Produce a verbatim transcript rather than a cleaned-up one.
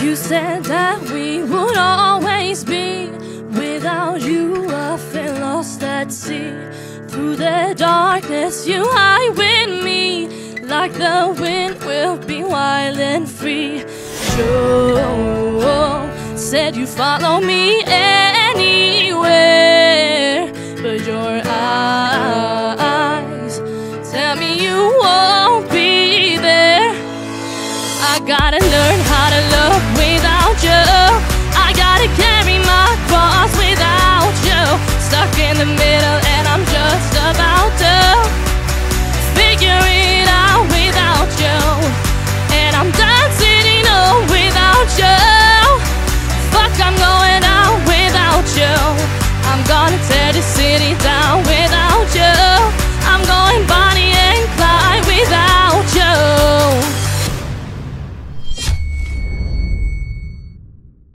You said that we would always be. Without you I feel lost at sea. Through the darkness you hide with me. Like the wind will be wild and free. You said you follow me anywhere, but your eyes tell me you won't be there. I gotta learn how to love without you. I gotta carry my cross without you. Stuck in the middle